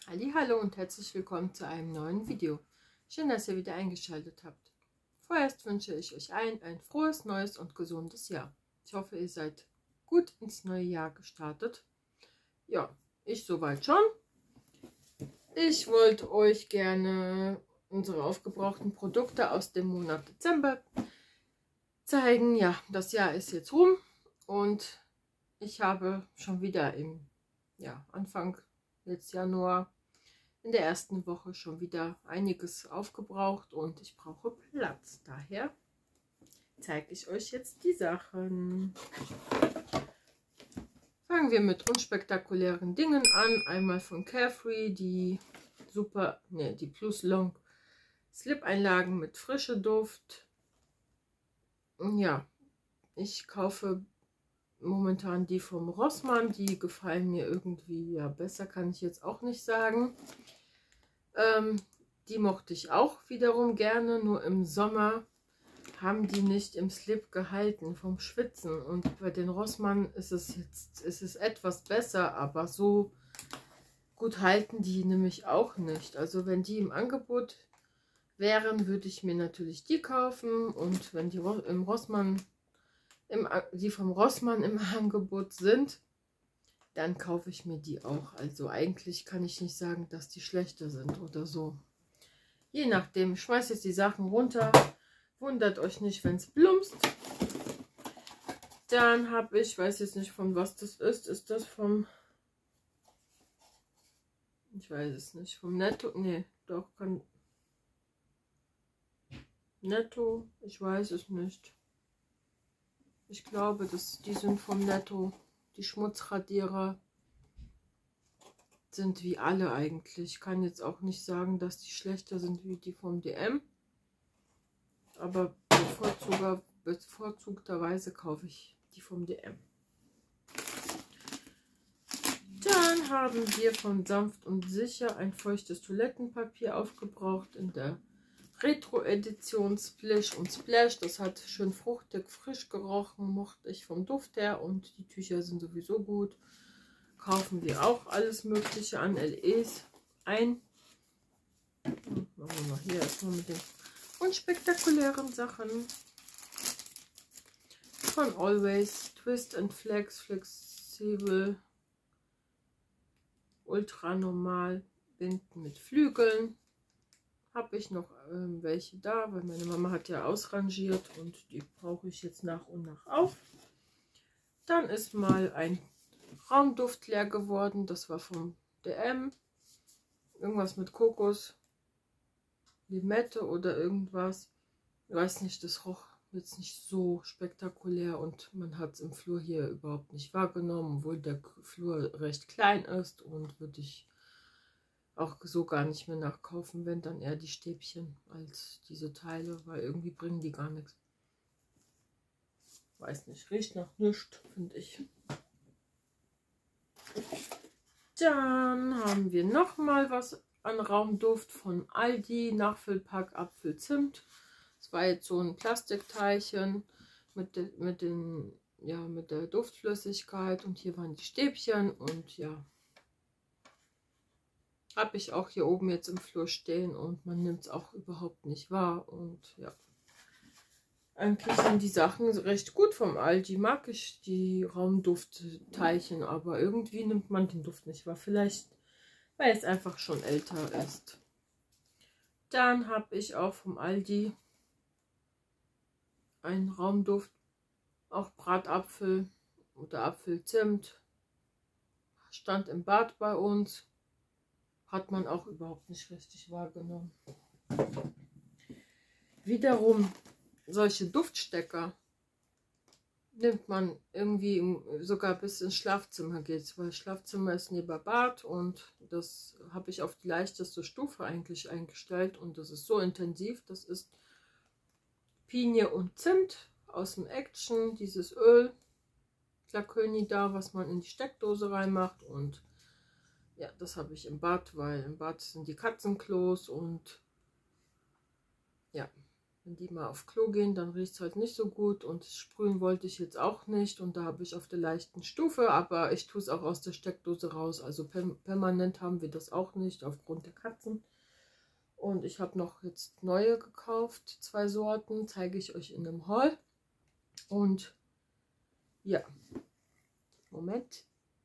Hallo und herzlich willkommen zu einem neuen Video. Schön, dass ihr wieder eingeschaltet habt. Vorerst wünsche ich euch allen ein frohes, neues und gesundes Jahr. Ich hoffe, ihr seid gut ins neue Jahr gestartet. Ja, ich soweit schon. Ich wollte euch gerne unsere aufgebrauchten Produkte aus dem Monat Dezember zeigen. Ja, das Jahr ist jetzt rum und ich habe schon wieder im Anfang jetzt Januar in der ersten Woche schon wieder einiges aufgebraucht und ich brauche Platz. Daher zeige ich euch jetzt die Sachen. Fangen wir mit unspektakulären Dingen an. Einmal von Carefree die die Plus Long Slip-Einlagen mit frische Duft. Ja, ich kaufe momentan die vom Rossmann. Die gefallen mir irgendwie besser, kann ich jetzt auch nicht sagen. Die mochte ich auch wiederum gerne, nur im Sommer haben die nicht im Slip gehalten vom Schwitzen. Und bei den Rossmann ist es etwas besser, aber so gut halten die nämlich auch nicht. Also wenn die im Angebot wären, würde ich mir natürlich die kaufen. Und wenn die die vom Rossmann im Angebot sind, dann kaufe ich mir die auch. Also eigentlich kann ich nicht sagen, dass die schlechter sind oder so. Je nachdem, ich schmeiße jetzt die Sachen runter. Wundert euch nicht, wenn es plumpst. Dann habe ich, weiß jetzt nicht von was das ist. Ist das vom... Ich weiß es nicht. Vom Netto? Nee, doch, kann... Netto? Ich weiß es nicht. Ich glaube, die sind vom Netto. Die Schmutzradierer sind wie alle eigentlich. Ich kann jetzt auch nicht sagen, dass die schlechter sind wie die vom DM. Aber bevorzugterweise kaufe ich die vom DM. Dann haben wir von Sanft und Sicher ein feuchtes Toilettenpapier aufgebraucht in der Retro-Edition Splish und Splash. Das hat schön fruchtig, frisch gerochen, mochte ich vom Duft her und die Tücher sind sowieso gut. Kaufen wir auch alles Mögliche an LEs ein. Machen wir mal hier erstmal mit den unspektakulären Sachen. Von Always Twist and Flex, flexibel, ultra normal, Binden mit Flügeln. Habe ich noch welche da, weil meine Mama hat ja ausrangiert und die brauche ich jetzt nach und nach auf. Dann ist mal ein Raumduft leer geworden, das war vom DM. Irgendwas mit Kokos, Limette oder irgendwas. Ich weiß nicht, das roch jetzt nicht so spektakulär und man hat es im Flur hier überhaupt nicht wahrgenommen, obwohl der Flur recht klein ist, und würde ich auch so gar nicht mehr nachkaufen, wenn dann eher die Stäbchen als diese Teile, weil irgendwie bringen die gar nichts. Weiß nicht, riecht nach nichts, finde ich. Dann haben wir noch mal was an Raumduft von Aldi, Nachfüllpack Apfelzimt. Das war jetzt so ein Plastikteilchen mit der Duftflüssigkeit, und hier waren die Stäbchen, und ja, habe ich auch hier oben jetzt im Flur stehen und man nimmt es auch überhaupt nicht wahr. Und ja, eigentlich sind die Sachen recht gut vom Aldi. Mag ich die Raumduftteilchen, aber irgendwie nimmt man den Duft nicht wahr. Vielleicht, weil es einfach schon älter ist. Dann habe ich auch vom Aldi einen Raumduft, auch Bratapfel oder Apfelzimt. Stand im Bad bei uns. Hat man auch überhaupt nicht richtig wahrgenommen. Wiederum solche Duftstecker nimmt man irgendwie sogar bis ins Schlafzimmer geht, weil Schlafzimmer ist neben Bad, und das habe ich auf die leichteste Stufe eigentlich eingestellt, und das ist so intensiv. Das ist Pinie und Zimt aus dem Action, dieses Öl Flaconi da, was man in die Steckdose reinmacht, und ja, das habe ich im Bad, weil im Bad sind die Katzenklos, und ja, Wenn die mal auf Klo gehen, dann riecht es halt nicht so gut. Und sprühen wollte ich jetzt auch nicht. Und da habe ich auf der leichten Stufe, aber ich tue es auch aus der Steckdose raus. Also permanent haben wir das auch nicht, aufgrund der Katzen. Und ich habe noch jetzt neue gekauft, 2 Sorten, zeige ich euch in einem Haul. Und ja, Moment.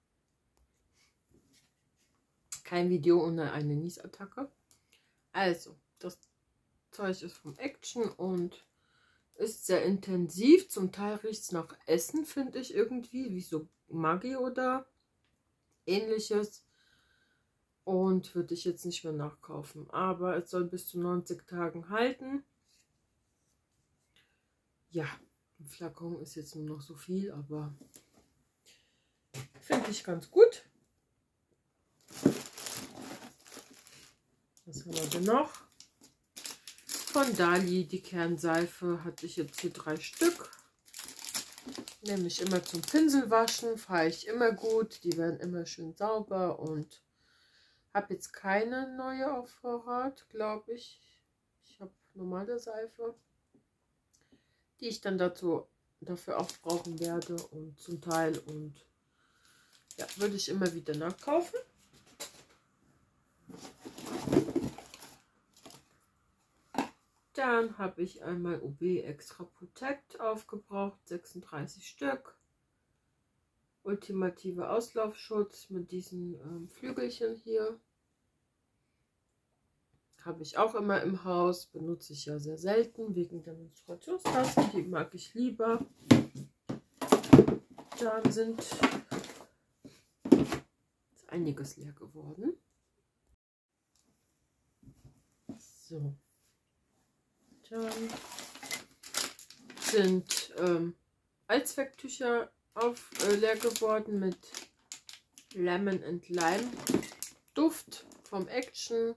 Kein Video ohne eine Niesattacke. Also, das Zeug ist vom Action und ist sehr intensiv. Zum Teil riecht es nach Essen, finde ich irgendwie, wie so Maggi oder ähnliches. Und würde ich jetzt nicht mehr nachkaufen. Aber es soll bis zu 90 Tagen halten. Ja, ein Flakon ist jetzt nur noch so viel, aber finde ich ganz gut. Was haben wir denn noch? Von Dali, die Kernseife, hatte ich jetzt hier 3 Stück. Nehme ich immer zum Pinselwaschen, fahre ich immer gut. Die werden immer schön sauber und habe jetzt keine neue auf Vorrat, glaube ich. Ich habe normale Seife, die ich dann dafür auch brauchen werde und zum Teil. Und ja, würde ich immer wieder nachkaufen. Dann habe ich einmal UB Extra Protect aufgebraucht, 36 Stück. Ultimative Auslaufschutz mit diesen Flügelchen hier. Habe ich auch immer im Haus, benutze ich ja sehr selten wegen der Menstruationstasse, die mag ich lieber. Dann ist einiges leer geworden. So. Dann sind Allzwecktücher leer geworden mit Lemon and Lime Duft vom Action.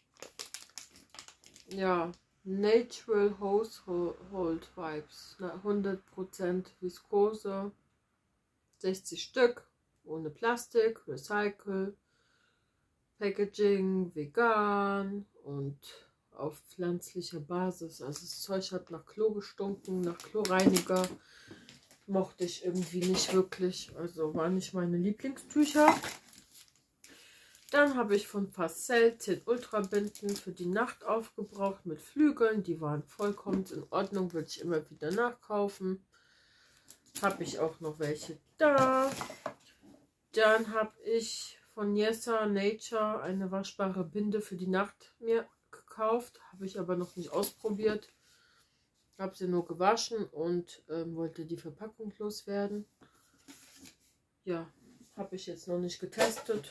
Ja, Natural Household Vibes, 100% Viskose, 60 Stück, ohne Plastik, Recycle, Packaging, vegan und auf pflanzlicher Basis. Also das Zeug hat nach Klo gestunken, nach Chlorreiniger. Mochte ich irgendwie nicht wirklich, also waren nicht meine Lieblingstücher. Dann habe ich von Parcel 10 Ultrabinden für die Nacht aufgebraucht mit Flügeln. Die waren vollkommen in Ordnung, würde ich immer wieder nachkaufen. Habe ich auch noch welche da. Dann habe ich von Yesa Nature eine waschbare Binde für die Nacht mir gekauft. Habe ich aber noch nicht ausprobiert. Habe sie nur gewaschen und wollte die Verpackung loswerden. Ja, habe ich jetzt noch nicht getestet,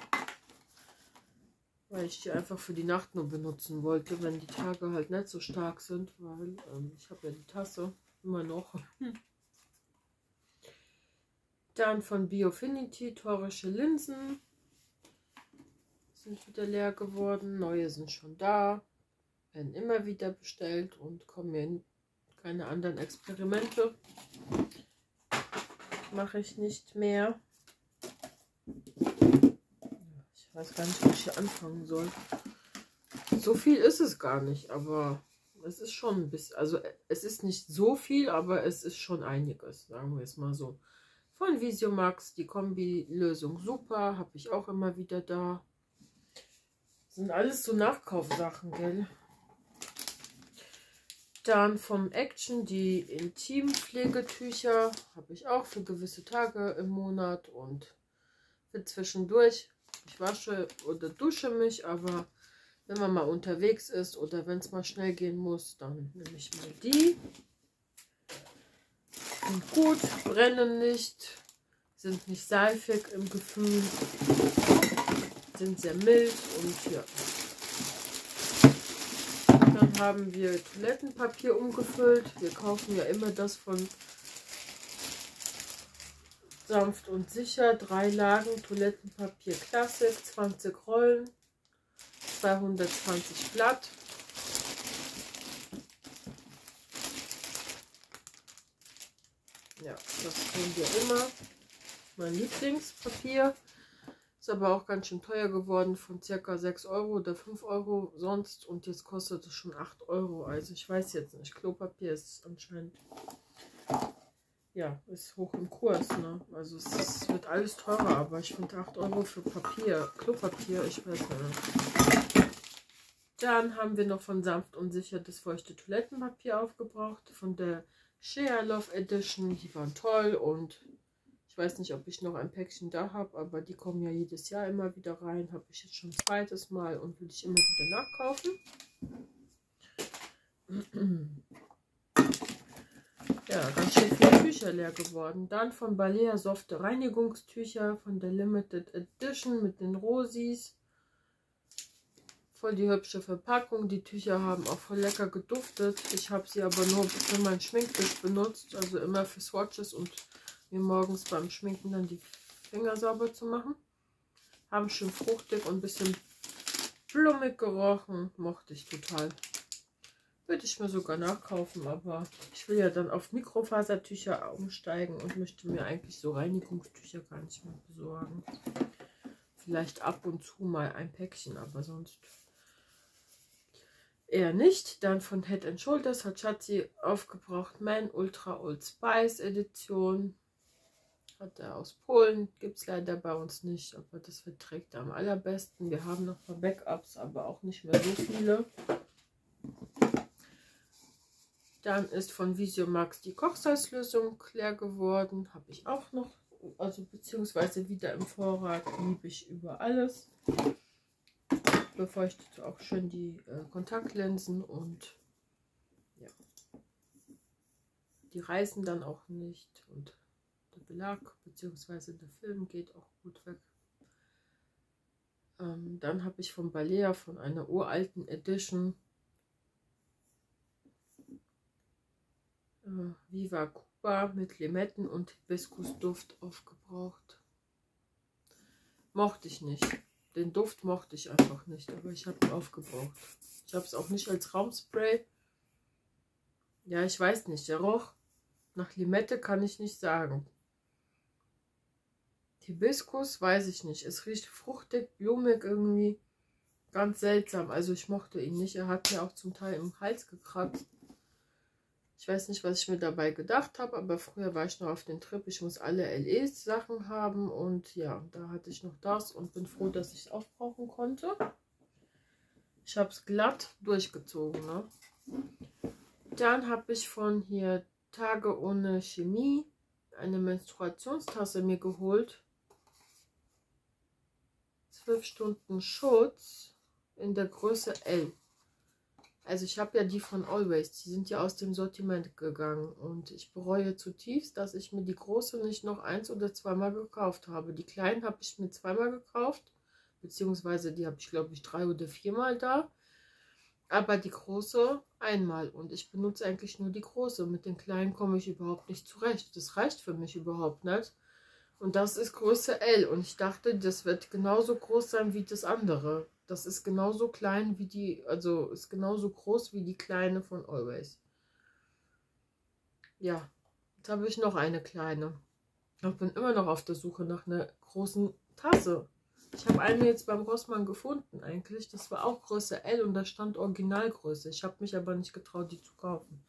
weil ich die einfach für die Nacht nur benutzen wollte, wenn die Tage halt nicht so stark sind, weil ich habe ja die Tasse immer noch. Dann von Biofinity torische Linsen sind wieder leer geworden, neue sind schon da, werden immer wieder bestellt und kommen mir keine anderen Experimente. Mache ich nicht mehr. Ich weiß gar nicht, wo ich hier anfangen soll. So viel ist es gar nicht, aber es ist schon ein bisschen, also es ist nicht so viel, aber es ist schon einiges, sagen wir es mal so. Von Visiomax, die Kombi-Lösung super, habe ich auch immer wieder da. Sind alles so Nachkaufsachen, gell? Dann vom Action die Intimpflegetücher, habe ich auch für gewisse Tage im Monat und für zwischendurch. Ich wasche oder dusche mich, aber wenn man mal unterwegs ist oder wenn es mal schnell gehen muss, dann nehme ich mal die. Sind gut, brennen nicht, sind nicht seifig im Gefühl, sind sehr mild und ja. Dann haben wir Toilettenpapier umgefüllt. Wir kaufen ja immer das von Sanft und Sicher. 3 Lagen Toilettenpapier Classic, 20 Rollen, 220 Blatt. Ja, das tun wir immer. Mein Lieblingspapier. Ist aber auch ganz schön teuer geworden, von circa 6 Euro oder 5 Euro sonst. Und jetzt kostet es schon 8 Euro. Also ich weiß jetzt nicht. Klopapier ist anscheinend, ja, ist hoch im Kurs. Ne? Also es wird alles teurer, aber ich finde 8 Euro für Papier, Klopapier, ich weiß nicht. Dann haben wir noch von Sanft und Sicher das feuchte Toilettenpapier aufgebraucht. Von der Shea Love Edition. Die waren toll und ich weiß nicht, ob ich noch ein Päckchen da habe, aber die kommen ja jedes Jahr immer wieder rein. Habe ich jetzt schon ein zweites Mal und will ich immer wieder nachkaufen. Ja, ganz schön viele Tücher leer geworden. Dann von Balea softe Reinigungstücher von der Limited Edition mit den Rosis. Voll die hübsche Verpackung. Die Tücher haben auch voll lecker geduftet. Ich habe sie aber nur für mein Schminktisch benutzt, also immer für Swatches und mir morgens beim Schminken dann die Finger sauber zu machen. Haben schön fruchtig und ein bisschen blumig gerochen. Mochte ich total. Würde ich mir sogar nachkaufen, aber ich will ja dann auf Mikrofasertücher umsteigen und möchte mir eigentlich so Reinigungstücher gar nicht mehr besorgen. Vielleicht ab und zu mal ein Päckchen, aber sonst eher nicht. Dann von Head & Shoulders hat Schatzi aufgebraucht Man Ultra Old Spice Edition. Hat er aus Polen, gibt es leider bei uns nicht, aber das verträgt er am allerbesten. Wir haben noch ein paar Backups, aber auch nicht mehr so viele. Dann ist von Visiomax die Kochsalzlösung leer geworden. Habe ich auch noch, also beziehungsweise wieder im Vorrat. Liebe ich über alles. Befeuchtet auch schön die Kontaktlinsen und ja, die reißen dann auch nicht und der Belag bzw. der Film geht auch gut weg. Dann habe ich von Balea von einer uralten Edition Viva Cuba mit Limetten und Hibiskusduft aufgebraucht. Mochte ich nicht. Den Duft mochte ich einfach nicht, aber ich habe ihn aufgebraucht. Ich habe es auch nicht als Raumspray. Ja, ich weiß nicht, der roch nach Limette, kann ich nicht sagen. Hibiskus, weiß ich nicht. Es riecht fruchtig, blumig irgendwie. Ganz seltsam. Also ich mochte ihn nicht. Er hat mir auch zum Teil im Hals gekratzt. Ich weiß nicht, was ich mir dabei gedacht habe, aber früher war ich noch auf den Trip. Ich muss alle LE-Sachen haben und ja, da hatte ich noch das und bin froh, dass ich es aufbrauchen konnte. Ich habe es glatt durchgezogen. Ne? Dann habe ich von hier Tage ohne Chemie eine Menstruationstasse mir geholt. 12 Stunden Schutz in der Größe L. Also ich habe ja die von Always, die sind ja aus dem Sortiment gegangen und ich bereue zutiefst, dass ich mir die große nicht noch 1- oder 2-mal gekauft habe. Die kleinen habe ich mir 2-mal gekauft, beziehungsweise die habe ich glaube ich 3- oder 4-mal da, aber die große einmal und ich benutze eigentlich nur die große. Mit den kleinen komme ich überhaupt nicht zurecht, das reicht für mich überhaupt nicht. Und das ist Größe L und ich dachte, das wird genauso groß sein wie das andere. Das ist genauso klein wie die, also ist genauso groß wie die kleine von Always. Ja, jetzt habe ich noch eine kleine. Ich bin immer noch auf der Suche nach einer großen Tasse. Ich habe eine jetzt beim Rossmann gefunden eigentlich. Das war auch Größe L und da stand Originalgröße. Ich habe mich aber nicht getraut, die zu kaufen.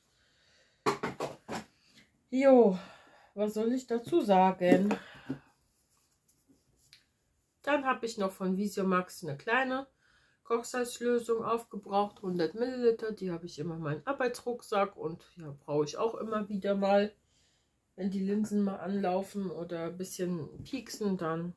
Jo, was soll ich dazu sagen? Dann habe ich noch von Visiomax eine kleine Kochsalzlösung aufgebraucht, 100 Milliliter. Die habe ich immer in meinem Arbeitsrucksack und ja, brauche ich auch immer wieder mal, wenn die Linsen mal anlaufen oder ein bisschen pieksen, dann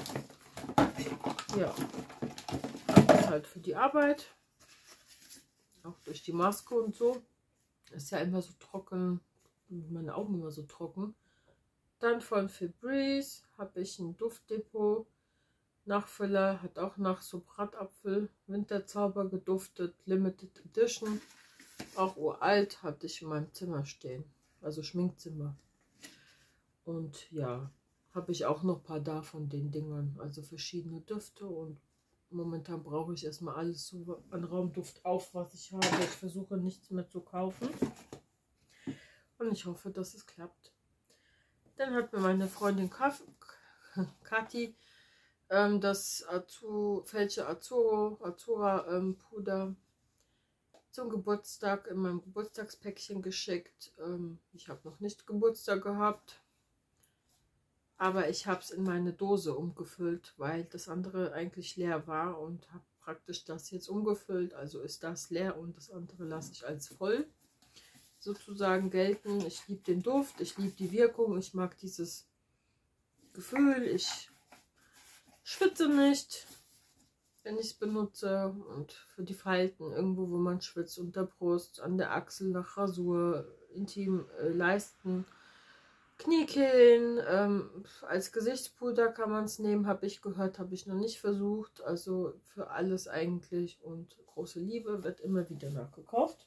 ja, das ist halt für die Arbeit, auch durch die Maske und so. Ist ja immer so trocken, meine Augen immer so trocken. Dann von Febreze habe ich ein Duftdepot. Nachfüller, hat auch nach so Bratapfel, Winterzauber geduftet, Limited Edition. Auch uralt, hatte ich in meinem Zimmer stehen, also Schminkzimmer. Und ja, habe ich auch noch ein paar da von den Dingern, also verschiedene Düfte. Und momentan brauche ich erstmal alles so an Raumduft auf, was ich habe. Ich versuche nichts mehr zu kaufen. Und ich hoffe, dass es klappt. Dann hat mir meine Freundin Kathi das Felce Azura Puder zum Geburtstag in meinem Geburtstagspäckchen geschickt. Ich habe noch nicht Geburtstag gehabt, aber ich habe es in meine Dose umgefüllt, weil das andere eigentlich leer war und habe praktisch das jetzt umgefüllt. Also ist das leer und das andere lasse ich als voll sozusagen gelten. Ich liebe den Duft, ich liebe die Wirkung, ich mag dieses Gefühl, ich schwitze nicht, wenn ich es benutze, und für die Falten irgendwo, wo man schwitzt, unter Brust, an der Achsel, nach Rasur, intim, Leisten, Kniekehlen, als Gesichtspuder kann man es nehmen, habe ich gehört, habe ich noch nicht versucht, also für alles eigentlich, und große Liebe, wird immer wieder nachgekauft.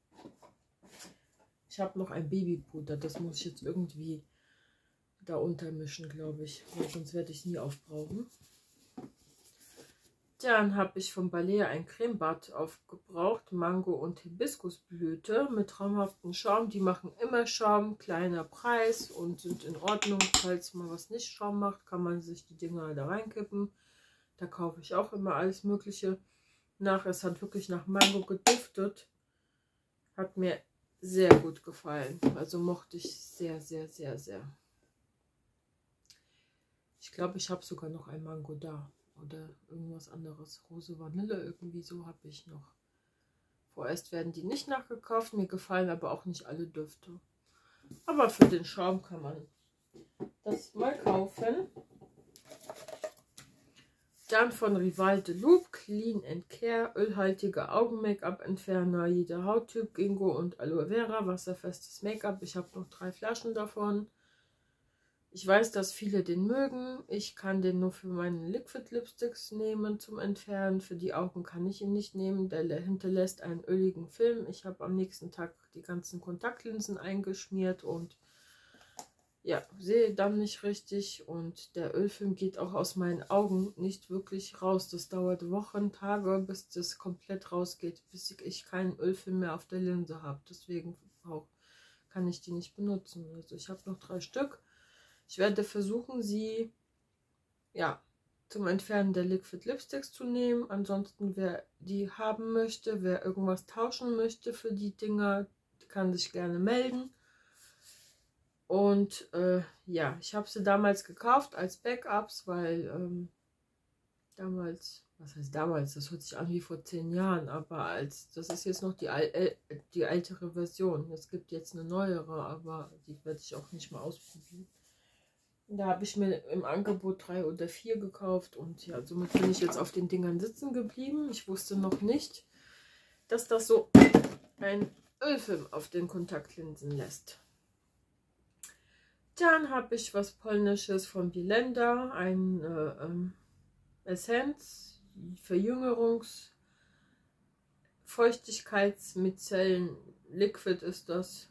Ich habe noch ein Babypuder, das muss ich jetzt irgendwie da untermischen, glaube ich, weil sonst werde ich es nie aufbrauchen. Dann habe ich vom Balea ein Cremebad aufgebraucht, Mango und Hibiskusblüte mit traumhaftem Schaum. Die machen immer Schaum, kleiner Preis und sind in Ordnung. Falls mal was nicht Schaum macht, kann man sich die Dinger da reinkippen. Da kaufe ich auch immer alles Mögliche nach. Es hat wirklich nach Mango geduftet. Hat mir sehr gut gefallen. Also mochte ich sehr, sehr, sehr, sehr. Ich glaube, ich habe sogar noch ein Mango da. Oder irgendwas anderes. Rose Vanille, irgendwie so habe ich noch. Vorerst werden die nicht nachgekauft. Mir gefallen aber auch nicht alle Düfte. Aber für den Schaum kann man das mal kaufen. Dann von Rival de Loop Clean and Care, ölhaltige Augen-Make-up-Entferner, jeder Hauttyp, Ginkgo und Aloe Vera, wasserfestes Make-up. Ich habe noch 3 Flaschen davon. Ich weiß, dass viele den mögen. Ich kann den nur für meine Liquid Lipsticks nehmen zum Entfernen. Für die Augen kann ich ihn nicht nehmen. Der hinterlässt einen öligen Film. Ich habe am nächsten Tag die ganzen Kontaktlinsen eingeschmiert und ja, sehe dann nicht richtig. Und der Ölfilm geht auch aus meinen Augen nicht wirklich raus. Das dauert Wochen, Tage, bis das komplett rausgeht, bis ich keinen Ölfilm mehr auf der Linse habe. Deswegen auch kann ich die nicht benutzen. Also ich habe noch 3 Stück. Ich werde versuchen, sie ja zum Entfernen der Liquid Lipsticks zu nehmen. Ansonsten, wer die haben möchte, wer irgendwas tauschen möchte für die Dinger, kann sich gerne melden. Und ja, ich habe sie damals gekauft als Backups, weil damals, was heißt damals, das hört sich an wie vor 10 Jahren, aber das ist jetzt noch die ältere Version. Es gibt jetzt eine neuere, aber die werde ich auch nicht mal ausprobieren. Da habe ich mir im Angebot 3 oder 4 gekauft und ja, somit bin ich jetzt auf den Dingern sitzen geblieben. Ich wusste noch nicht, dass das so ein Ölfilm auf den Kontaktlinsen lässt. Dann habe ich was Polnisches von Bilenda, ein Essenz, Verjüngerungs-, Feuchtigkeitsmizellen, Liquid ist das.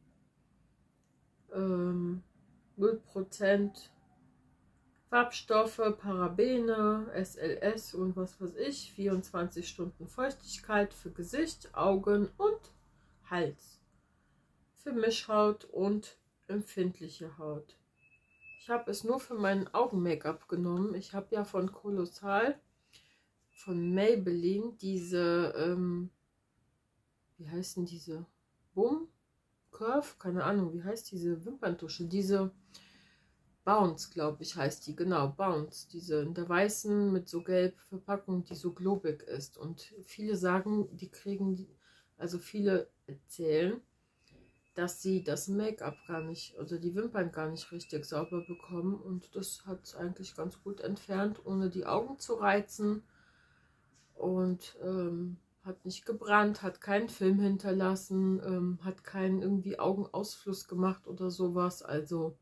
0% Farbstoffe, Parabene, SLS und was weiß ich. 24 Stunden Feuchtigkeit für Gesicht, Augen und Hals. Für Mischhaut und empfindliche Haut. Ich habe es nur für meinen Augen-Make-up genommen. Ich habe ja von Kolossal, von Maybelline, diese, wie heißen diese? Boom? Curve? Keine Ahnung, wie heißt diese Wimperntusche? Diese Bounce, glaube ich, heißt die. Genau, Bounce. Diese in der weißen mit so gelb Verpackung, die so globig ist. Und viele sagen, die kriegen, also viele erzählen, dass sie das Make-up gar nicht, oder die Wimpern gar nicht richtig sauber bekommen. Und das hat es eigentlich ganz gut entfernt, ohne die Augen zu reizen. Und hat nicht gebrannt, hat keinen Film hinterlassen, hat keinen irgendwie Augenausfluss gemacht oder sowas. Also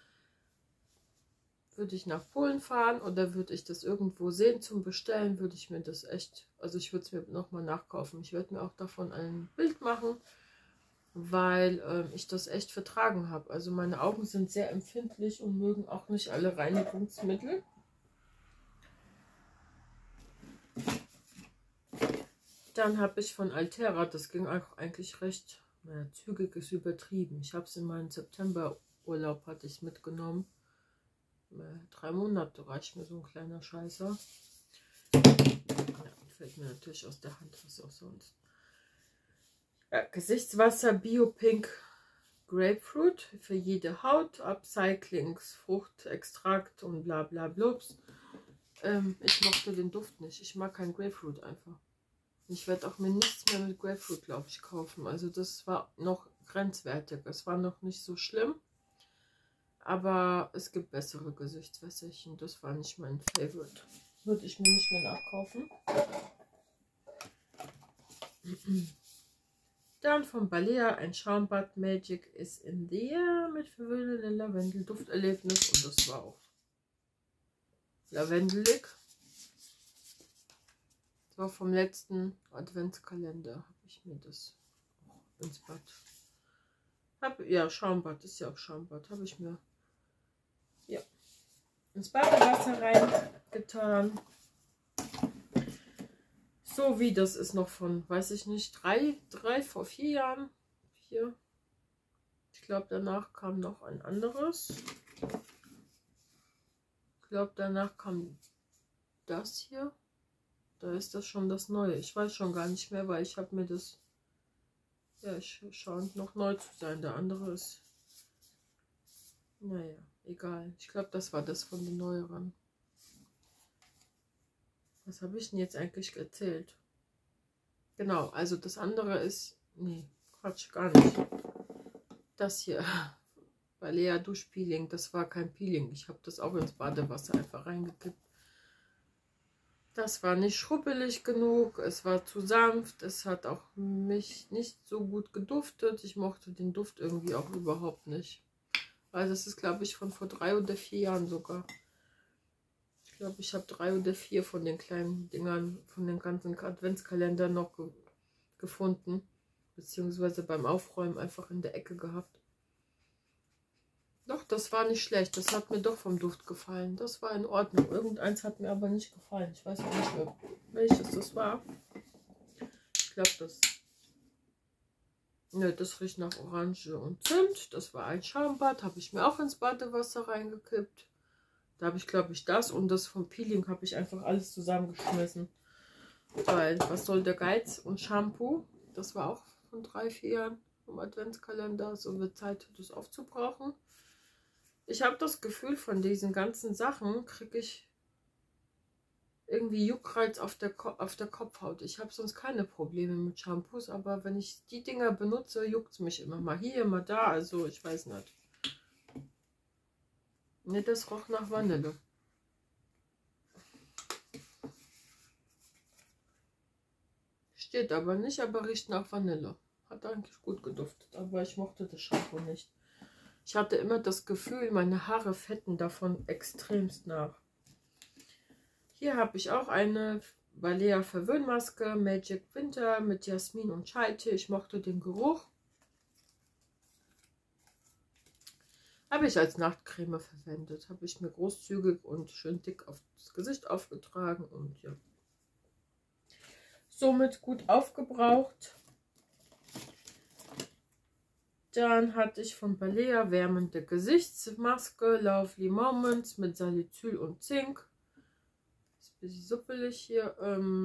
würde ich nach Polen fahren oder würde ich das irgendwo sehen zum Bestellen, würde ich mir das echt, also ich würde es mir nochmal nachkaufen. Ich werde mir auch davon ein Bild machen, weil ich das echt vertragen habe. Also meine Augen sind sehr empfindlich und mögen auch nicht alle Reinigungsmittel. Dann habe ich von Altera, das ging auch eigentlich recht, naja, zügig ist übertrieben. Ich habe es in meinen Septemberurlaub, hatte ich mitgenommen. 3 Monate reicht mir so ein kleiner Scheißer. Ja, fällt mir natürlich aus der Hand, was auch sonst. Ja, Gesichtswasser Bio Pink Grapefruit für jede Haut, Upcyclings, Fruchtextrakt und bla bla blubs. Ich mochte den Duft nicht. Ich mag kein Grapefruit einfach. Ich werde auch mir nichts mehr mit Grapefruit, glaube ich, kaufen. Also das war noch grenzwertig. Es war noch nicht so schlimm. Aber es gibt bessere Gesichtswässerchen. Das war nicht mein Favorite. Würde ich mir nicht mehr nachkaufen. Dann von Balea ein Schaumbad Magic is in the air mit verwöhnendem Lavendel-Dufterlebnis. Und das war auch lavendelig. Das war vom letzten Adventskalender. Habe ich mir das ins Bad. Ja, Schaumbad ist ja auch Schaumbad. Habe ich mir ins Badewasser reingetan. So wie das ist noch von, weiß ich nicht, vor 4 Jahren. 4. Ich glaube, danach kam noch ein anderes. Ich glaube, danach kam das hier. Da ist das schon das Neue. Ich weiß schon gar nicht mehr, weil ich habe mir das... Ja, es scheint noch neu zu sein. Der andere ist... Naja, egal. Ich glaube, das war das von den Neueren. Was habe ich denn jetzt eigentlich erzählt? Genau, also das andere ist... Nee, Quatsch, gar nicht. Das hier, Balea Duschpeeling, das war kein Peeling. Ich habe das auch ins Badewasser einfach reingekippt. Das war nicht schrubbelig genug, es war zu sanft, es hat auch mich nicht so gut geduftet. Ich mochte den Duft irgendwie auch überhaupt nicht. Weil das ist, glaube ich, von vor 3 oder 4 Jahren sogar. Ich glaube, ich habe 3 oder 4 von den kleinen Dingern, von den ganzen Adventskalendern noch gefunden. Beziehungsweise beim Aufräumen einfach in der Ecke gehabt. Doch, das war nicht schlecht. Das hat mir doch vom Duft gefallen. Das war in Ordnung. Irgendeins hat mir aber nicht gefallen. Ich weiß auch nicht mehr, welches das war. Ich glaube, das... Ne, das riecht nach Orange und Zimt. Das war ein Schaumbad. Habe ich mir auch ins Badewasser reingekippt. Da habe ich, glaube ich, das und das vom Peeling habe ich einfach alles zusammengeschmissen. Weil, was soll der Geiz? Und Shampoo. Das war auch von 3, 4 Jahren vom Adventskalender. So wird Zeit, das aufzubrauchen. Ich habe das Gefühl, von diesen ganzen Sachen kriege ich irgendwie Juckreiz auf der Kopfhaut. Ich habe sonst keine Probleme mit Shampoos, aber wenn ich die Dinger benutze, juckt es mich immer mal hier, mal da. Also ich weiß nicht. Ne, das roch nach Vanille. Steht aber nicht, aber riecht nach Vanille. Hat eigentlich gut geduftet, aber ich mochte das Shampoo nicht. Ich hatte immer das Gefühl, meine Haare fetten davon extremst nach. Hier habe ich auch eine Balea Verwöhnmaske Magic Winter mit Jasmin und Chai-Tee. Ich mochte den Geruch. Habe ich als Nachtcreme verwendet. Habe ich mir großzügig und schön dick auf das Gesicht aufgetragen und ja. Somit gut aufgebraucht. Dann hatte ich von Balea wärmende Gesichtsmaske Lovely Moments mit Salicyl und Zink. Ist ein bisschen suppelig hier.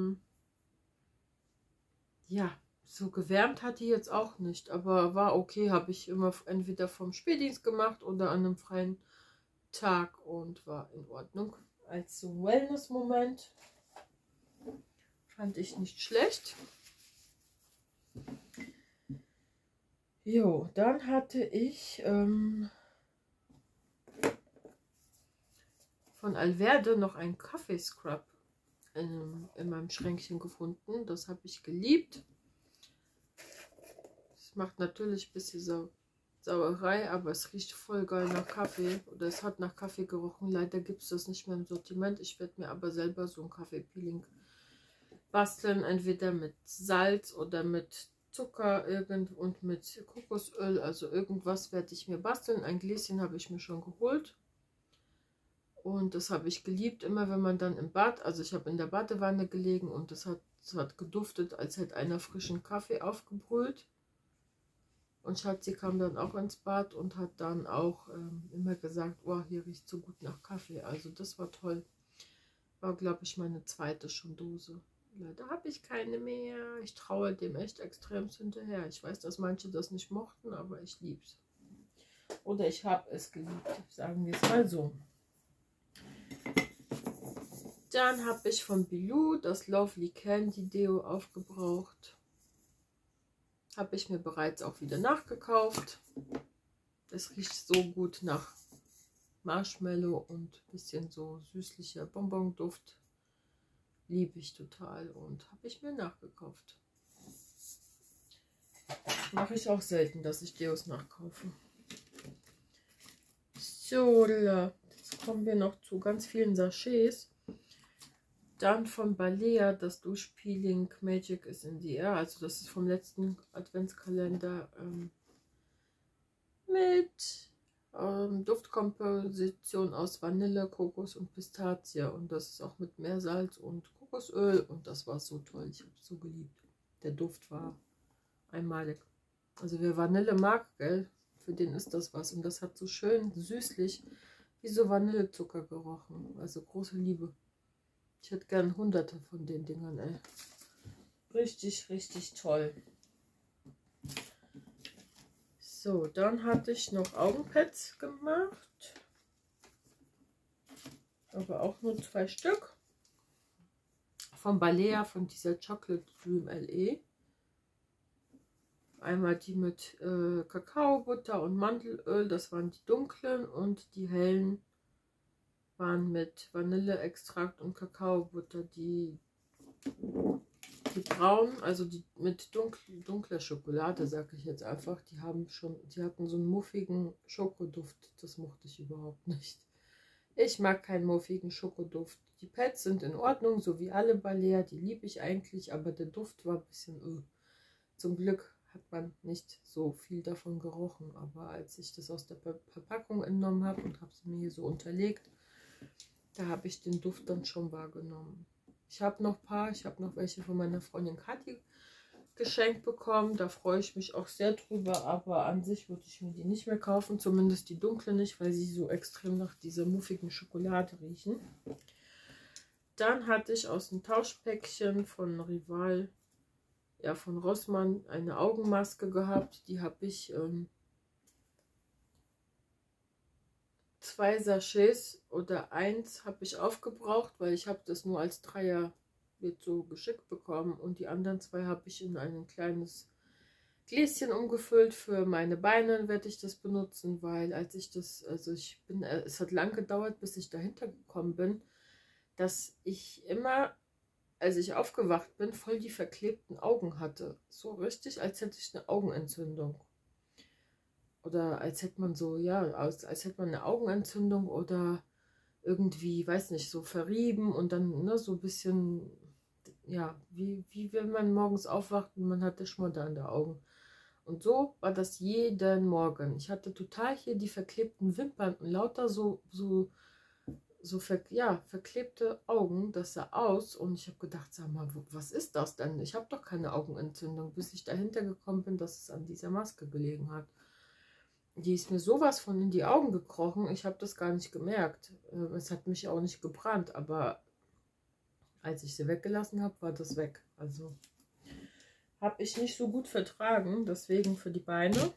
Ja, so gewärmt hat die jetzt auch nicht, aber war okay. Habe ich immer entweder vom Spätdienst gemacht oder an einem freien Tag und war in Ordnung. Als so Wellness-Moment fand ich nicht schlecht. Jo, dann hatte ich von Alverde noch einen Kaffeescrub in meinem Schränkchen gefunden. Das habe ich geliebt. Es macht natürlich ein bisschen Sauerei, aber es riecht voll geil nach Kaffee. Oder es hat nach Kaffee gerochen. Leider gibt es das nicht mehr im Sortiment. Ich werde mir aber selber so ein Kaffeepeeling basteln. Entweder mit Salz oder mit Zucker und mit Kokosöl. Also irgendwas werde ich mir basteln. Ein Gläschen habe ich mir schon geholt. Und das habe ich geliebt, immer wenn man dann im Bad, also ich habe in der Badewanne gelegen und das hat geduftet, als hätte einer frischen Kaffee aufgebrüht. Und Schatzi kam dann auch ins Bad und hat dann auch immer gesagt, oh, hier riecht so gut nach Kaffee. Also das war toll. War, glaube ich, meine zweite schon Dose. Leider habe ich keine mehr. Ich traue dem echt extrem hinterher. Ich weiß, dass manche das nicht mochten, aber ich liebe es. Oder ich habe es geliebt, sagen wir es mal so. Dann habe ich von Bilou das Lovely Candy Deo aufgebraucht. Habe ich mir bereits auch wieder nachgekauft. Es riecht so gut nach Marshmallow und ein bisschen so süßlicher Bonbon-Duft. Liebe ich total und habe ich mir nachgekauft. Mache ich auch selten, dass ich Deos nachkaufe. So, jetzt kommen wir noch zu ganz vielen Sachets. Dann von Balea das Duschpeeling Magic is in the Air. Also das ist vom letzten Adventskalender mit Duftkomposition aus Vanille, Kokos und Pistazie. Und das ist auch mit Meersalz und Kokosöl. Und das war so toll. Ich habe es so geliebt. Der Duft war einmalig. Also wer Vanille mag, gell, für den ist das was. Und das hat so schön süßlich wie so Vanillezucker gerochen. Also große Liebe. Ich hätte gern hunderte von den Dingern, ey. Richtig, richtig toll. So, dann hatte ich noch Augenpads gemacht. Aber auch nur 2 Stück. Von Balea, von dieser Chocolate Dream LE. Einmal die mit Kakaobutter und Mandelöl, das waren die dunklen, und die hellen waren mit Vanilleextrakt und Kakaobutter. Die braunen, also die mit dunkler Schokolade, sage ich jetzt einfach, die hatten so einen muffigen Schokoduft. Das mochte ich überhaupt nicht. Ich mag keinen muffigen Schokoduft. Die Pads sind in Ordnung, so wie alle Balea, die liebe ich eigentlich, aber der Duft war ein bisschen Zum Glück hat man nicht so viel davon gerochen, aber als ich das aus der Verpackung entnommen habe und habe sie mir hier so unterlegt, da habe ich den Duft dann schon wahrgenommen. Ich habe noch welche von meiner Freundin Kathi geschenkt bekommen, da freue ich mich auch sehr drüber, aber an sich würde ich mir die nicht mehr kaufen, zumindest die dunkle nicht, weil sie so extrem nach dieser muffigen Schokolade riechen. Dann hatte ich aus dem Tauschpäckchen von Rival, ja, von Rossmann, eine Augenmaske gehabt. Die habe ich 2 Sachets oder 1 habe ich aufgebraucht, weil ich habe das nur als Dreier wird so geschickt bekommen, und die anderen 2 habe ich in ein kleines Gläschen umgefüllt. Für meine Beine werde ich das benutzen, weil es hat lang gedauert, bis ich dahinter gekommen bin, dass ich immer, als ich aufgewacht bin, voll die verklebten Augen hatte. So richtig, als hätte ich eine Augenentzündung. Oder als hätte man so, ja, als hätte man eine Augenentzündung oder irgendwie, weiß nicht, so verrieben und dann so ein bisschen, ja, wie wenn man morgens aufwacht und man hat Schmodder an den Augen. Und so war das jeden Morgen. Ich hatte total hier die verklebten Wimpern und lauter verklebte Augen. Das sah aus und ich habe gedacht, sag mal, was ist das denn? Ich habe doch keine Augenentzündung, bis ich dahinter gekommen bin, dass es an dieser Maske gelegen hat. Die ist mir sowas von in die Augen gekrochen, ich habe das gar nicht gemerkt. Es hat mich auch nicht gebrannt, aber als ich sie weggelassen habe, war das weg. Also habe ich nicht so gut vertragen, deswegen für die Beine.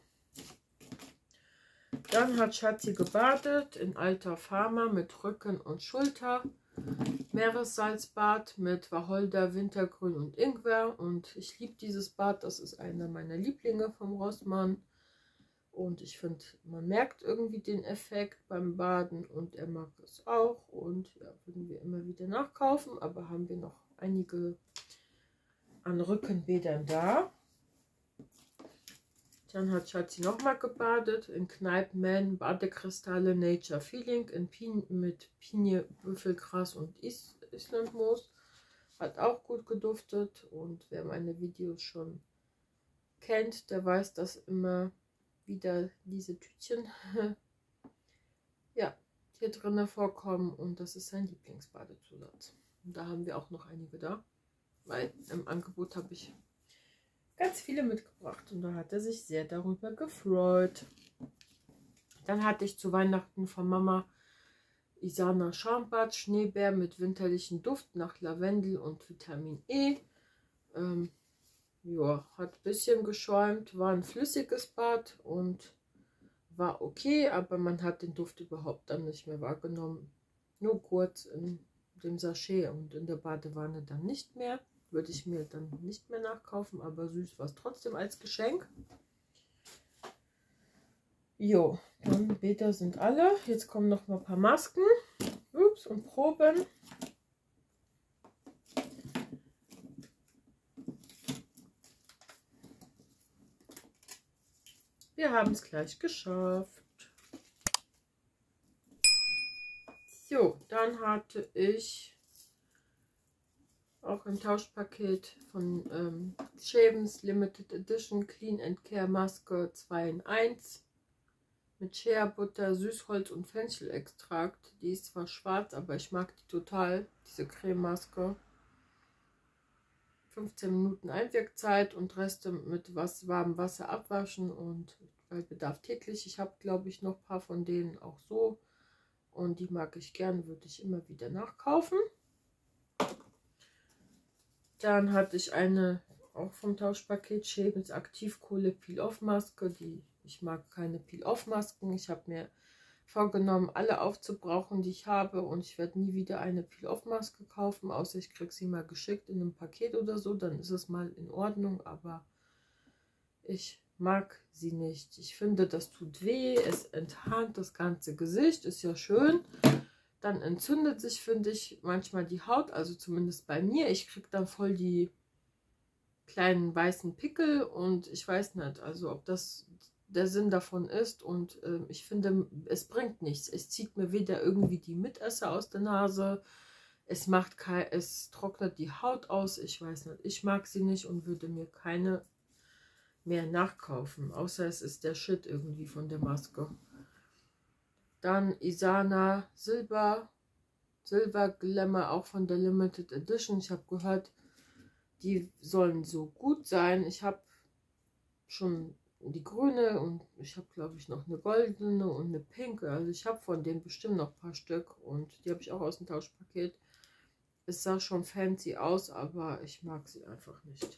Dann hat Schatzi gebadet in Alta Pharma mit Rücken und Schulter. Meeressalzbad mit Wacholder, Wintergrün und Ingwer. Und ich liebe dieses Bad, das ist einer meiner Lieblinge vom Rossmann. Und ich finde, man merkt irgendwie den Effekt beim Baden und er mag es auch. Und ja, würden wir immer wieder nachkaufen, aber haben wir noch einige an Rückenbädern da. Dann hat Schatzi nochmal gebadet in Kneipp Man Badekristalle Nature Feeling mit Pinie, Büffelgras und Islandmoos. Hat auch gut geduftet, und wer meine Videos schon kennt, der weiß, dass immer wieder diese Tütchen ja, hier drinnen vorkommen, und das ist sein Lieblingsbadezusatz. Und da haben wir auch noch einige da, weil im Angebot habe ich ganz viele mitgebracht und da hat er sich sehr darüber gefreut. Dann hatte ich zu Weihnachten von Mama Isana Schaumbad Schneebär mit winterlichen Duft nach Lavendel und Vitamin E. Ja, hat ein bisschen geschäumt, war ein flüssiges Bad und war okay, aber man hat den Duft überhaupt dann nicht mehr wahrgenommen. Nur kurz in dem Sachet und in der Badewanne dann nicht mehr. Würde ich mir dann nicht mehr nachkaufen, aber süß war es trotzdem als Geschenk. Jo, dann Bäder sind alle. Jetzt kommen noch mal ein paar Masken. Ups, und Proben. Wir haben es gleich geschafft. So, dann hatte ich auch ein Tauschpaket von Shavens Limited Edition Clean and Care Maske 2 in 1 mit Shea Butter, Süßholz und Fenchelextrakt. Die ist zwar schwarz, aber ich mag die total, diese Crememaske. 15 Minuten Einwirkzeit und Reste mit warmem Wasser abwaschen und bei Bedarf täglich. Ich habe, glaube ich, noch ein paar von denen auch so und die mag ich gern, würde ich immer wieder nachkaufen. Dann hatte ich eine, auch vom Tauschpaket, Shavens Aktivkohle Peel-Off-Maske. Ich mag keine Peel-Off-Masken. Ich habe mir vorgenommen, alle aufzubrauchen, die ich habe. Und ich werde nie wieder eine Peel-Off-Maske kaufen, außer ich kriege sie mal geschickt in einem Paket oder so. Dann ist es mal in Ordnung, aber ich mag sie nicht. Ich finde, das tut weh. Es entharnt das ganze Gesicht. Ist ja schön. Dann entzündet sich, finde ich, manchmal die Haut, also zumindest bei mir. Ich kriege dann voll die kleinen weißen Pickel und ich weiß nicht, also ob das der Sinn davon ist. Und ich finde, es bringt nichts. Es zieht mir weder irgendwie die Mitesser aus der Nase, es trocknet die Haut aus. Ich weiß nicht, ich mag sie nicht und würde mir keine mehr nachkaufen, außer es ist der Shit irgendwie von der Maske. Dann Isana Silber Glamour, auch von der Limited Edition. Ich habe gehört, die sollen so gut sein. Ich habe schon die grüne und ich habe, glaube ich, noch eine goldene und eine pinke. Also ich habe von denen bestimmt noch ein paar Stück und die habe ich auch aus dem Tauschpaket. Es sah schon fancy aus, aber ich mag sie einfach nicht.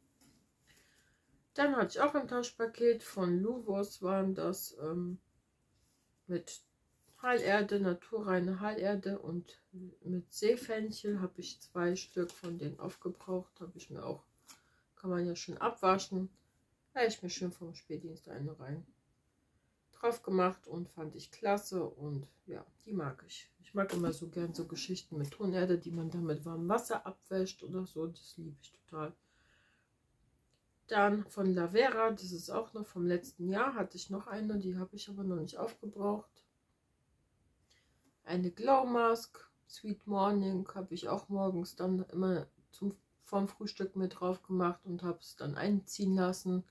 Dann hatte ich auch ein Tauschpaket von Luvos, waren das mit Heilerde, naturreine Heilerde und mit Seefenchel habe ich 2 Stück von denen aufgebraucht. Habe ich mir auch, kann man ja schön abwaschen. Da habe ich mir schön vom Spätdienst eine rein drauf gemacht und fand ich klasse und ja, die mag ich. Ich mag immer so gern so Geschichten mit Tonerde, die man dann mit warmem Wasser abwäscht oder so. Das liebe ich total. Dann von Lavera, das ist auch noch vom letzten Jahr, hatte ich noch eine, die habe ich aber noch nicht aufgebraucht. Eine Glow Mask, Sweet Morning, habe ich auch morgens dann immer vorm Frühstück mit drauf gemacht und habe es dann einziehen lassen.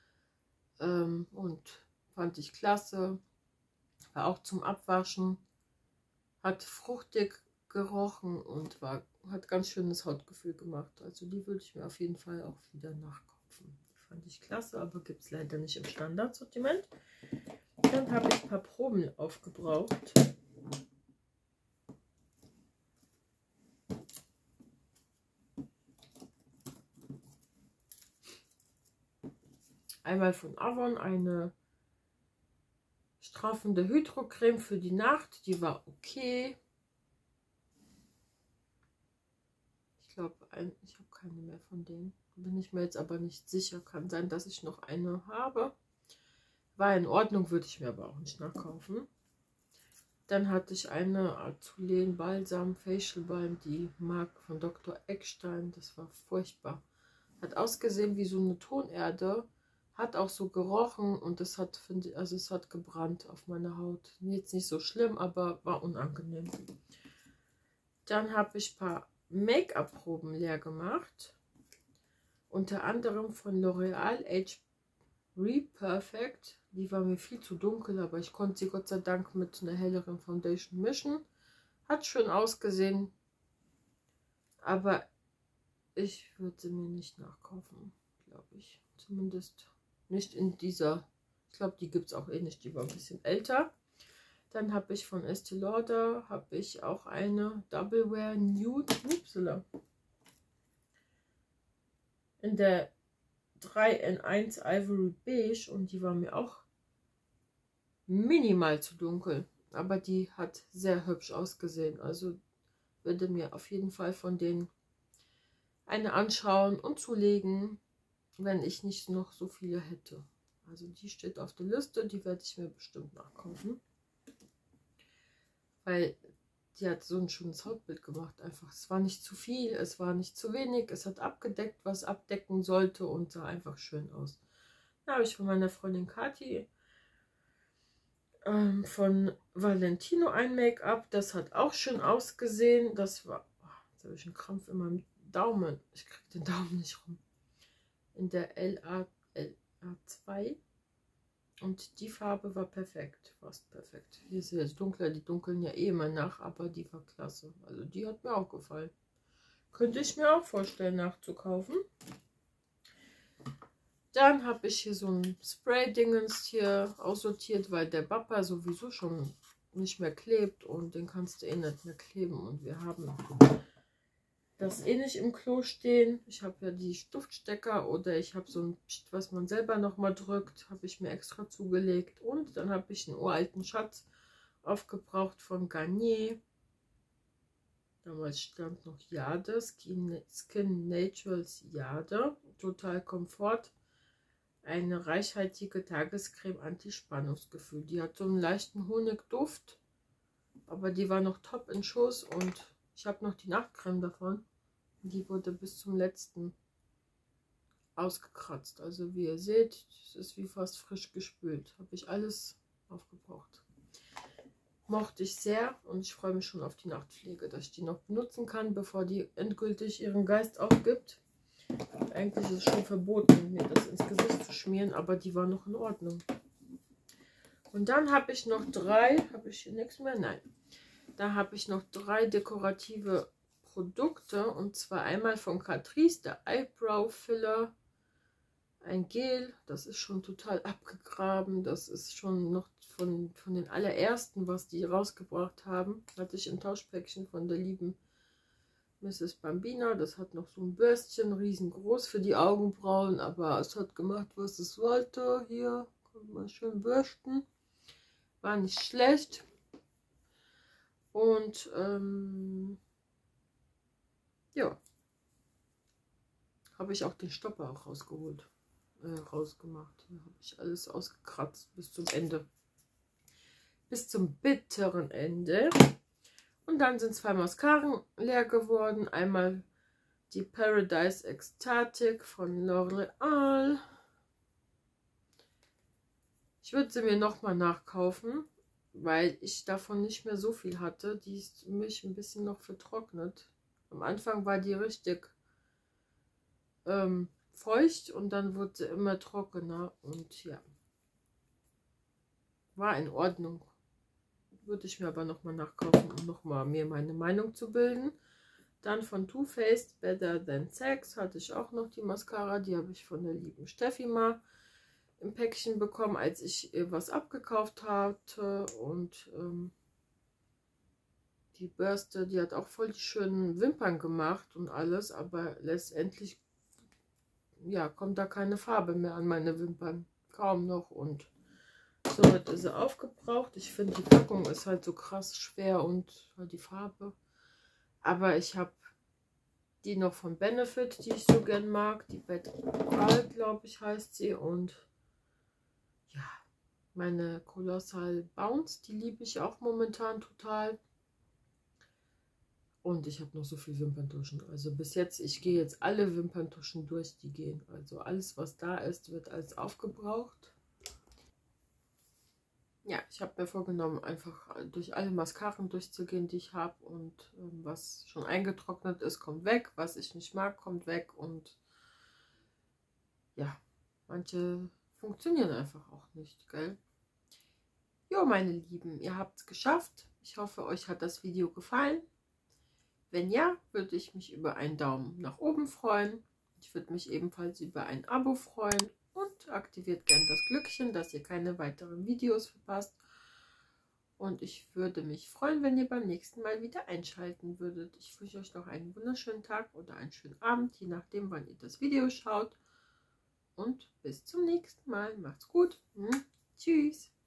Und fand ich klasse. War auch zum Abwaschen. Hat fruchtig gerochen und hat ganz schönes Hautgefühl gemacht. Also die würde ich mir auf jeden Fall auch wieder nachkaufen. Die fand ich klasse, aber gibt es leider nicht im Standardsortiment. Dann habe ich ein paar Proben aufgebraucht. Einmal von Avon eine straffende Hydrocreme für die Nacht. Die war okay. Ich glaube, ich habe keine mehr von denen. Bin ich mir jetzt aber nicht sicher. Kann sein, dass ich noch eine habe. War in Ordnung, würde ich mir aber auch nicht nachkaufen. Dann hatte ich eine Azulen Balsam Facial Balm, die Marke von Dr. Eckstein. Das war furchtbar. Hat ausgesehen wie so eine Tonerde. Hat auch so gerochen und es hat, finde ich, also es hat gebrannt auf meiner Haut. Jetzt nicht so schlimm, aber war unangenehm. Dann habe ich ein paar Make-up-Proben leer gemacht. Unter anderem von L'Oreal Age Perfect. Die war mir viel zu dunkel, aber ich konnte sie Gott sei Dank mit einer helleren Foundation mischen. Hat schön ausgesehen, aber ich würde sie mir nicht nachkaufen, glaube ich. Zumindest nicht in dieser, ich glaube, die gibt es auch eh nicht, die war ein bisschen älter. Dann habe ich von Estee Lauder, habe ich auch eine Double Wear Nude, upsala, in der 3 in 1 Ivory Beige, und die war mir auch minimal zu dunkel. Aber die hat sehr hübsch ausgesehen. Also würde mir auf jeden Fall von denen eine anschauen und zulegen, wenn ich nicht noch so viele hätte. Also die steht auf der Liste, die werde ich mir bestimmt nachkaufen. Weil die hat so ein schönes Hautbild gemacht einfach. Es war nicht zu viel, es war nicht zu wenig. Es hat abgedeckt, was abdecken sollte, und sah einfach schön aus. Da habe ich von meiner Freundin Kathi von Valentino ein Make-up. Das hat auch schön ausgesehen. Das war, jetzt habe ich einen Krampf in meinem Daumen. Ich kriege den Daumen nicht rum. In der LA2. Und die Farbe war perfekt, fast perfekt. Hier ist jetzt dunkler, die dunkeln ja eh immer nach, aber die war klasse. Also die hat mir auch gefallen. Könnte ich mir auch vorstellen nachzukaufen. Dann habe ich hier so ein Spray-Dingens hier aussortiert, weil der Bappa sowieso schon nicht mehr klebt und den kannst du eh nicht mehr kleben. Und wir haben das eh nicht im Klo stehen. Ich habe ja die Duftstecker, oder ich habe so ein Psst, was man selber nochmal drückt, habe ich mir extra zugelegt. Und dann habe ich einen uralten Schatz aufgebraucht von Garnier. Damals stand noch Jade, Skin Naturals Jade, Total Komfort. Eine reichhaltige Tagescreme Anti-Spannungsgefühl. Die hat so einen leichten Honigduft, aber die war noch top in Schuss, und ich habe noch die Nachtcreme davon. Die wurde bis zum letzten ausgekratzt. Also wie ihr seht, es ist wie fast frisch gespült. Habe ich alles aufgebraucht. Mochte ich sehr, und ich freue mich schon auf die Nachtpflege, dass ich die noch benutzen kann, bevor die endgültig ihren Geist aufgibt. Eigentlich ist es schon verboten, mir das ins Gesicht zu schmieren, aber die war noch in Ordnung. Und dann habe ich noch drei, habe ich hier nichts mehr? Nein. Da habe ich noch drei dekorative Produkte, und zwar einmal von Catrice, der Eyebrow Filler, ein Gel, das ist schon total abgegraben, das ist schon noch von den allerersten, was die rausgebracht haben, hatte ich ein Tauschpäckchen von der lieben Mrs. Bambina. Das hat noch so ein Bürstchen, riesengroß für die Augenbrauen, aber es hat gemacht, was es wollte. Hier kann man schön bürsten, war nicht schlecht. Und ja, habe ich auch den Stopper auch rausgeholt, rausgemacht. Hier habe ich alles ausgekratzt bis zum Ende, bis zum bitteren Ende. Und dann sind zwei Mascaren leer geworden. Einmal die Paradise Ecstatic von L'Oreal. Ich würde sie mir nochmal nachkaufen, weil ich davon nicht mehr so viel hatte. Die ist mich ein bisschen noch vertrocknet. Am Anfang war die richtig feucht, und dann wurde sie immer trockener, und ja, war in Ordnung. Würde ich mir aber nochmal nachkaufen, um nochmal mir meine Meinung zu bilden. Dann von Too Faced Better Than Sex hatte ich auch noch die Mascara. Die habe ich von der lieben Steffi mal im Päckchen bekommen, als ich ihr was abgekauft hatte. Und die Bürste, die hat auch voll die schönen Wimpern gemacht und alles, aber letztendlich ja, kommt da keine Farbe mehr an meine Wimpern. Kaum noch, und somit ist sie aufgebraucht. Ich finde, die Packung ist halt so krass schwer, und halt die Farbe. Aber ich habe die noch von Benefit, die ich so gern mag. Die Bad Girl, glaube ich, heißt sie. Und ja, meine Colossal Bounce, die liebe ich auch momentan total. Und ich habe noch so viel Wimperntuschen. Also bis jetzt, ich gehe jetzt alle Wimperntuschen durch, die gehen. Also alles, was da ist, wird als aufgebraucht. Ja, ich habe mir vorgenommen, einfach durch alle Mascaren durchzugehen, die ich habe. Und was schon eingetrocknet ist, kommt weg. Was ich nicht mag, kommt weg. Und ja, manche funktionieren einfach auch nicht, gell? Jo, meine Lieben, ihr habt es geschafft. Ich hoffe, euch hat das Video gefallen. Wenn ja, würde ich mich über einen Daumen nach oben freuen. Ich würde mich ebenfalls über ein Abo freuen und aktiviert gerne das Glöckchen, dass ihr keine weiteren Videos verpasst. Und ich würde mich freuen, wenn ihr beim nächsten Mal wieder einschalten würdet. Ich wünsche euch noch einen wunderschönen Tag oder einen schönen Abend, je nachdem, wann ihr das Video schaut. Und bis zum nächsten Mal. Macht's gut. Tschüss.